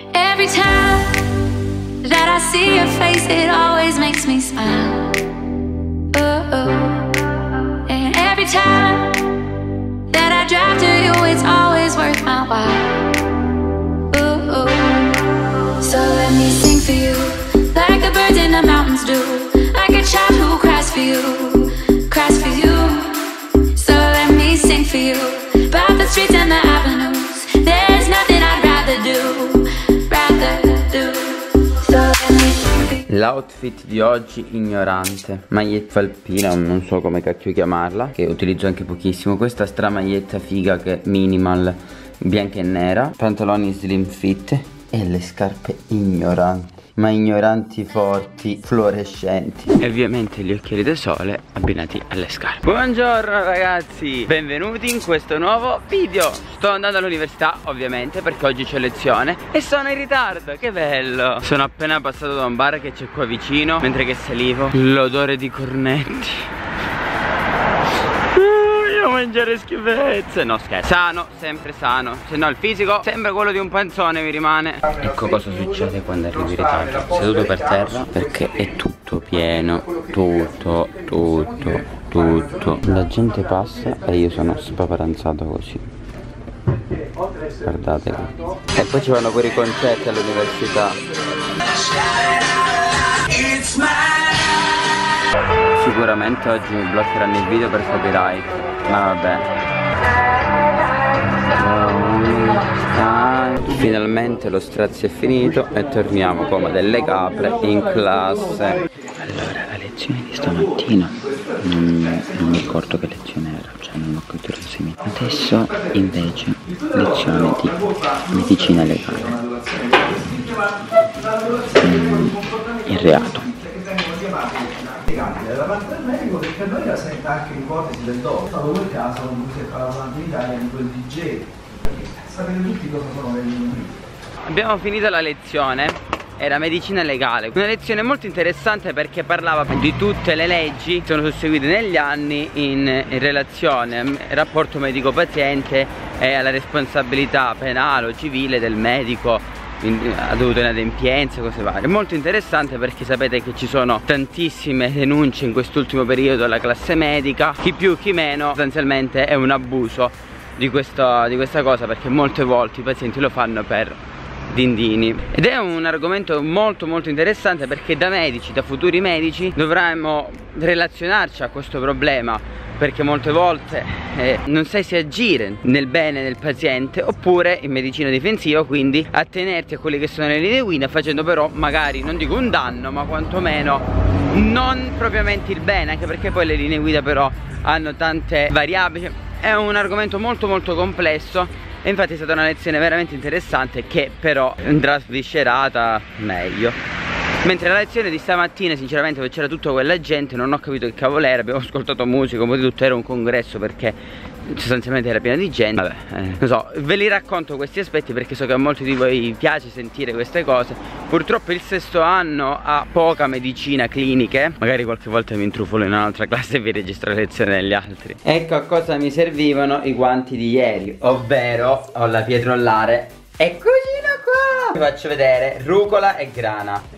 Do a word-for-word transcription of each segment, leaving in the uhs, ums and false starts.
Every time that I see your face, it always makes me smile. Oh, oh. And every time that I drive to you, it's always worth my while. Oh, oh. So let me sing for you, like the birds in the mountains do, like a child who cries for you, cries for you. So let me sing for you, about the streets and the avenues. There's nothing I'd rather do, rather do. So let me sing for you. L'outfit di oggi ignorante, maglietta alpina, non so come cacchio chiamarla, che utilizzo anche pochissimo. Questa stra maglietta figa che è minimal, bianca e nera, pantaloni slim fit e le scarpe ignoranti, ma ignoranti forti, fluorescenti, e ovviamente gli occhiali da sole abbinati alle scarpe. Buongiorno ragazzi, benvenuti in questo nuovo video. Sto andando all'università ovviamente perché oggi c'è lezione e sono in ritardo, che bello. Sono appena passato da un bar che c'è qua vicino, mentre che salivo l'odore di cornetti. Mangiare schifezze. No scherzo, sano, sempre sano. Se no il fisico sembra quello di un panzone mi rimane. Ecco cosa succede quando arrivi in ritardo. Seduto per terra perché è tutto pieno. Tutto, tutto, tutto. La gente passa e io sono spaparanzato così. Guardate qua. E poi ci vanno pure i concerti all'università. Sicuramente oggi mi bloccheranno il video per copyright, ma vabbè. Finalmente lo strazio è finito e torniamo come delle capre in classe. Allora, la lezione di stamattina non, non mi ricordo che lezione era, cioè non ho capito il segno. Adesso invece lezione di medicina legale. Mm, il reato. Da parte del medico, che per noi rappresenta anche l'ipotesi del dopo. È stato quel caso in cui si è parlato in Italia di quel D J. Sapete tutti cosa sono le linee. Abbiamo finito la lezione, era medicina legale. Una lezione molto interessante perché parlava di tutte le leggi che sono susseguite negli anni in, in relazione al rapporto medico-paziente e alla responsabilità penale o civile del medico ha dovuto inadempienze, cose varie. Molto interessante perché sapete che ci sono tantissime denunce in quest'ultimo periodo alla classe medica, chi più chi meno. Sostanzialmente è un abuso di, questo, di questa cosa, perché molte volte i pazienti lo fanno per dindini. Ed è un argomento molto molto interessante perché da medici, da futuri medici, dovremmo relazionarci a questo problema, perché molte volte eh, non sai se agire nel bene del paziente oppure in medicina difensiva, quindi attenerti a quelle che sono le linee guida, facendo però magari, non dico un danno, ma quantomeno non propriamente il bene, anche perché poi le linee guida però hanno tante variabili. È un argomento molto molto complesso e infatti è stata una lezione veramente interessante che però andrà sviscerata meglio. Mentre la lezione di stamattina sinceramente c'era tutta quella gente, non ho capito che cavolo era, abbiamo ascoltato musica, un po' di tutto, era un congresso perché sostanzialmente era piena di gente. Vabbè, eh, non so, ve li racconto questi aspetti perché so che a molti di voi piace sentire queste cose. Purtroppo il sesto anno ha poca medicina cliniche, magari qualche volta mi intrufolo in un'altra classe e vi registro le lezioni degli altri. Ecco a cosa mi servivano i guanti di ieri, ovvero ho la pietrollare e cucina qua. Vi faccio vedere rucola e grana.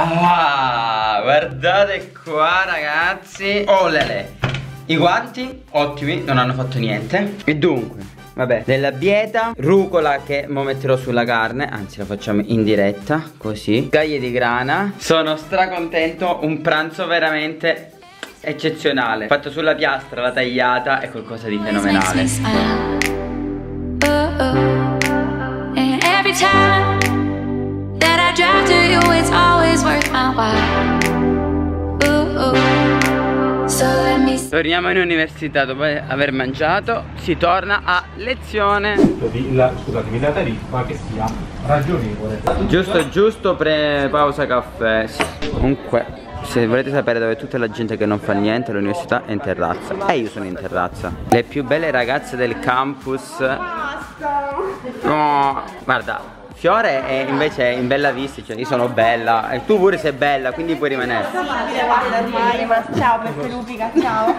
Ah, guardate qua ragazzi. Oh lele. I guanti ottimi, non hanno fatto niente. E dunque, vabbè, della bieta, rucola che mo metterò sulla carne, anzi la facciamo in diretta, così. Scaglie di grana. Sono stracontento, un pranzo veramente eccezionale. Fatto sulla piastra, la tagliata, è qualcosa di fenomenale. Torniamo in università dopo aver mangiato, si torna a lezione. La, scusatemi, la tariffa che sia ragionevole. Giusto giusto pre pausa caffè. Comunque, se volete sapere dove è tutta la gente che non fa niente, l'università è in terrazza. E io sono in terrazza. Le più belle ragazze del campus. Basta. No, guarda, Fiore è invece in bella vista, cioè io sono bella e tu pure sei bella, quindi puoi rimanere. Ormai, ma ciao Peppe Lupica, ciao.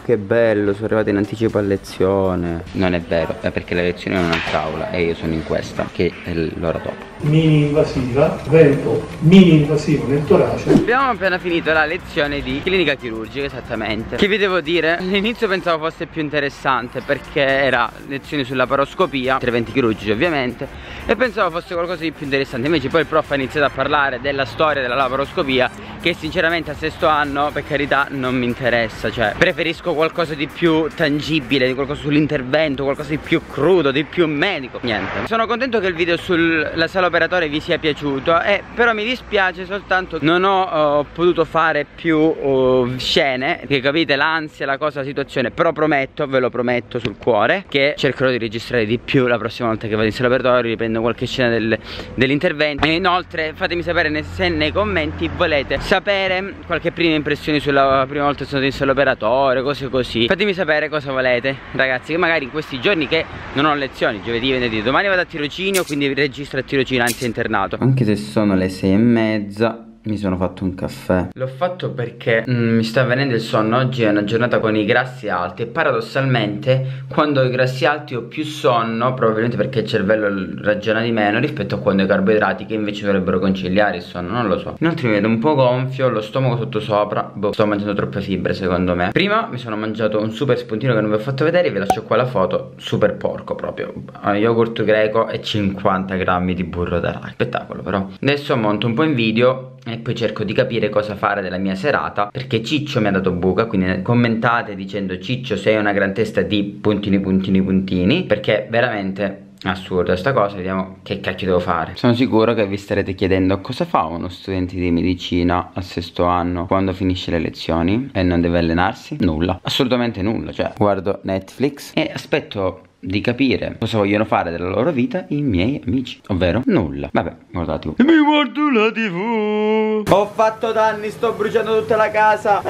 che bello, sono arrivato in anticipo a lezione. Non è vero, è perché la lezione è in un'altra aula e io sono in questa, che è l'ora dopo. Mini invasiva, vento mini invasivo nel torace. Abbiamo appena finito la lezione di clinica chirurgica, esattamente. Che vi devo dire? All'inizio pensavo fosse più interessante perché era lezioni sulla paroscopia, interventi chirurgici ovviamente, e pensavo fosse qualcosa di più interessante. Invece poi il prof ha iniziato a parlare della storia della laparoscopia, che sinceramente a sesto anno, per carità, non mi interessa. Cioè, preferisco qualcosa di più tangibile, di qualcosa sull'intervento, qualcosa di più crudo, di più medico. Niente. Sono contento che il video sulla sala operatoria vi sia piaciuto, eh, però mi dispiace soltanto non ho uh, potuto fare più uh, scene, che capite l'ansia, la cosa, la situazione. Però prometto, ve lo prometto sul cuore, che cercherò di registrare di più la prossima volta che vado in sala operatoria, riprendo qualche scena del, dell'intervento. E inoltre fatemi sapere ne, se nei commenti volete sapere qualche prima impressione sulla prima volta che sono in sala operatoria, cose così. Fatemi sapere cosa volete, ragazzi, che magari in questi giorni che non ho lezioni, giovedì, venerdì, domani vado a tirocinio, quindi registro a tirocinio, anzi internato. Anche se sono le sei e mezza, mi sono fatto un caffè. L'ho fatto perché mm, mi sta venendo il sonno. Oggi è una giornata con i grassi alti e paradossalmente quando ho i grassi alti ho più sonno, probabilmente perché il cervello ragiona di meno rispetto a quando ho i carboidrati, che invece dovrebbero conciliare il sonno, non lo so. Inoltre mi vedo un po' gonfio, lo stomaco sotto sopra. Boh, sto mangiando troppe fibre secondo me. Prima mi sono mangiato un super spuntino che non vi ho fatto vedere, vi lascio qua la foto. Super porco proprio, yogurt greco e cinquanta grammi di burro d'arachidi. Spettacolo però. Adesso monto un po' in video e poi cerco di capire cosa fare della mia serata, perché Ciccio mi ha dato buca. Quindi commentate dicendo: Ciccio, sei una gran testa di puntini puntini puntini, perché veramente assurda sta cosa. Vediamo che cacchio devo fare. Sono sicuro che vi starete chiedendo cosa fa uno studente di medicina al sesto anno quando finisce le lezioni e non deve allenarsi. Nulla, assolutamente nulla. Cioè, guardo Netflix e aspetto di capire cosa vogliono fare della loro vita i miei amici, ovvero nulla. Vabbè, guardate, mi guardo la tivù. Ho fatto danni, sto bruciando tutta la casa,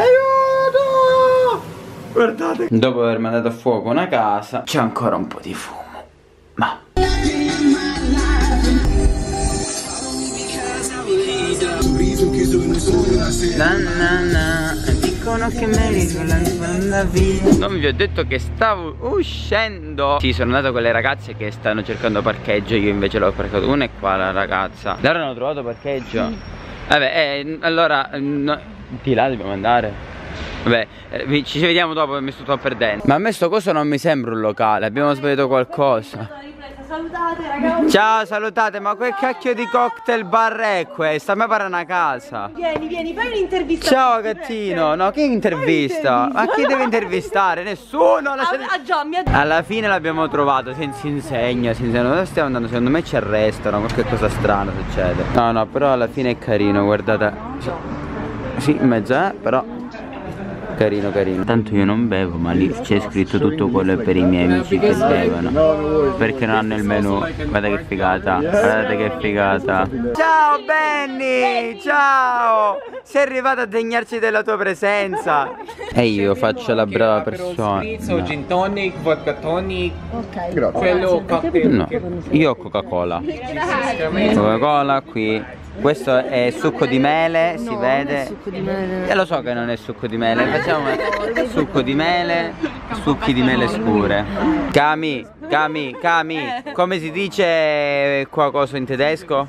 aiuto! Guardate, dopo aver mandato a fuoco una casa c'è ancora un po' di fumo. Ma na na na, dicono che merito la vita. Non vi ho detto che stavo uscendo. Sì, sono andato con le ragazze che stanno cercando parcheggio. Io invece l'ho parcato. Una è qua la ragazza. Loro hanno trovato parcheggio. Sì. Vabbè, eh, allora no, di là dobbiamo andare. Vabbè, eh, ci vediamo dopo, mi sto perdendo. Ma a me sto coso non mi sembra un locale. Abbiamo sbagliato qualcosa. Salutate ragazzi. Ciao, salutate, ma quel cacchio di cocktail bar è questo? A me pare una casa. Vieni, vieni, fai un'intervista. Ciao gattino. No, che intervista? Ma chi deve intervistare? Nessuno. Ah, ah già, mi ha... Alla fine l'abbiamo trovato, senza insegna, senza... Dove stiamo andando? Secondo me ci arrestano, qualche cosa strana succede. No, no, però alla fine è carino, guardate. Sì, in mezzo, eh, però carino, carino. Tanto io non bevo, ma lì c'è scritto tutto quello per i miei amici che bevono, perché non hanno il menù. Guardate che figata, guardate che figata. Ciao Benny, ciao. Sei arrivato a degnarci della tua presenza. E io faccio la brava persona. No. Gin tonic, vodka tonic. Ok, grazie. Quello cocktail. No, io ho Coca-Cola. Coca-Cola qui. Questo è succo di mele, si no, vede. Non è succo di mele. E lo so che non è succo di mele. Facciamo succo di mele, succhi di mele scure. Cami, Cami, Cami, come si dice qua cosa in tedesco?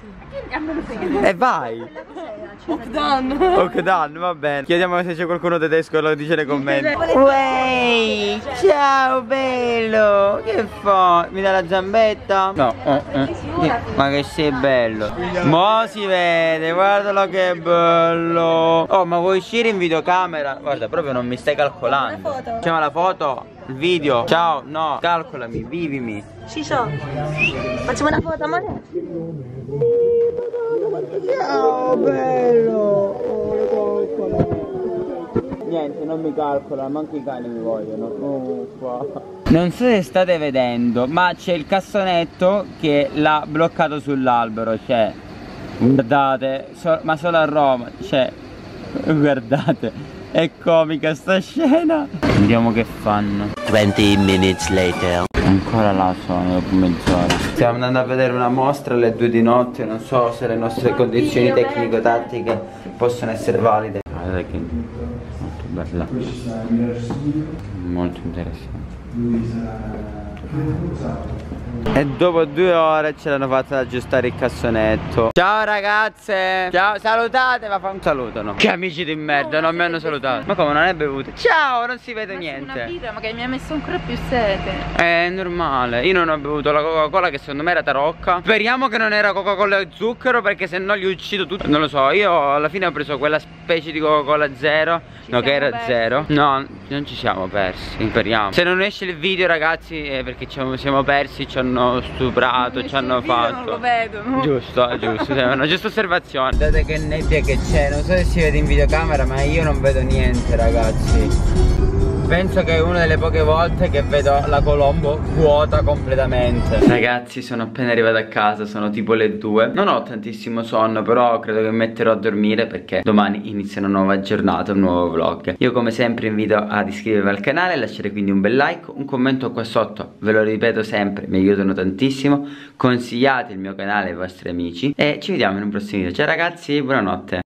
E vai! Okdan. Okdan, va bene. Chiediamo se c'è qualcuno tedesco e lo dice nei commenti. Ueeey, ciao bello. Che fa? Mi dà la zambetta? No, eh, eh. Ma che sei bello. Mo si vede, guardalo che bello. Oh, ma vuoi uscire in videocamera? Guarda, proprio non mi stai calcolando. Facciamo la foto, il video. Ciao, no, calcolami, vivimi. Sì, so. Facciamo una foto, amore. Ciao bello. Oh, niente, non mi calcola, manco i cani mi vogliono. Uffa. Non so se state vedendo, ma c'è il cassonetto che l'ha bloccato sull'albero. Cioè, guardate, so, ma solo a Roma. Cioè, guardate, è comica sta scena. Vediamo che fanno. venti minutes later. Ancora là sono, dopo mezz'ora. Stiamo andando a vedere una mostra alle due di notte. Non so se le nostre condizioni tecnico-tattiche possono essere valide. Guardate che molto bello. bella. Poi ci sta il Mirage Studio, Molto interessante. lui sarà... E dopo due ore ce l'hanno fatta ad aggiustare il cassonetto. Ciao ragazze. Ciao, salutate, ma fa un saluto, no? Che amici di merda, non mi hanno salutato. Ma come, non hai bevuto? Ciao, non si vede niente. Una birra, ma che mi ha messo ancora più sete. È normale. Io non ho bevuto la Coca-Cola, che secondo me era tarocca. Speriamo che non era Coca-Cola e zucchero, perché se no li uccido tutti. Non lo so, io alla fine ho preso quella specie di Coca-Cola zero. Ci No, che era persi. zero. No, non ci siamo persi. Speriamo. Se non esce il video, ragazzi, è perché ci siamo persi. Ci hanno stuprato, ci hanno fatto. Non lo vedo, no? Giusto, giusto, è una giusta osservazione. Guardate che nebbia che c'è, non so se si vede in videocamera, ma io non vedo niente, ragazzi. Penso che è una delle poche volte che vedo la Colombo vuota completamente. Ragazzi, sono appena arrivato a casa, sono tipo le due. Non ho tantissimo sonno, però credo che mi metterò a dormire perché domani inizia una nuova giornata, un nuovo vlog. Io come sempre invito ad iscrivervi al canale, lasciare quindi un bel like, un commento qua sotto, ve lo ripeto sempre, mi aiutano tantissimo. Consigliate il mio canale ai vostri amici e ci vediamo in un prossimo video. Ciao ragazzi, buonanotte.